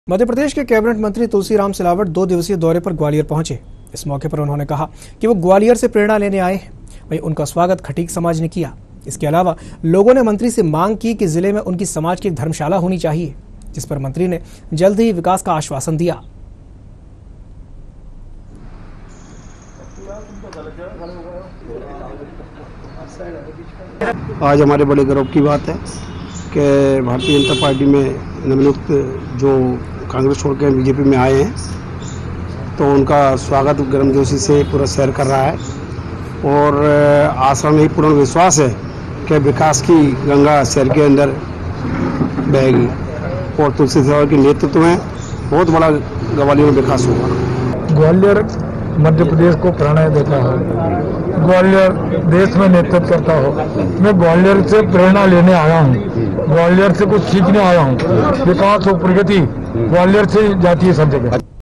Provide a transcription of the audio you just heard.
मध्य प्रदेश के कैबिनेट मंत्री तुलसीराम सिलावट 2 दिवसीय दौरे पर ग्वालियर पहुंचे। इस मौके पर उन्होंने कहा कि वो ग्वालियर से प्रेरणा लेने आए हैं। वहीं उनका स्वागत खटीक समाज ने किया। इसके अलावा लोगों ने मंत्री से मांग की कि जिले में उनकी समाज की एक धर्मशाला होनी चाहिए, जिस पर मंत्री ने जल्द ही विकास का आश्वासन दिया। आज हमारे बड़े गर्व की बात है कि भारतीय जनता पार्टी में नवनियुक्त जो कांग्रेस छोड़ के बीजेपी में आए हैं, तो उनका स्वागत गर्मजोशी से पूरा शहर कर रहा है और आशा में पूर्ण विश्वास है कि विकास की गंगा शहर के अंदर बहेगी और तुलसी सिलावट के नेतृत्व में बहुत बड़ा ग्वालियर में विकास होगा। ग्वालियर मध्य प्रदेश को प्रेरणा देता हो, ग्वालियर देश में नेतृत्व करता हो। मैं ग्वालियर से प्रेरणा लेने आया हूँ, ग्वालियर से कुछ सीखने आया हूँ। विकास और प्रगति ग्वालियर से जाती है सब जगह।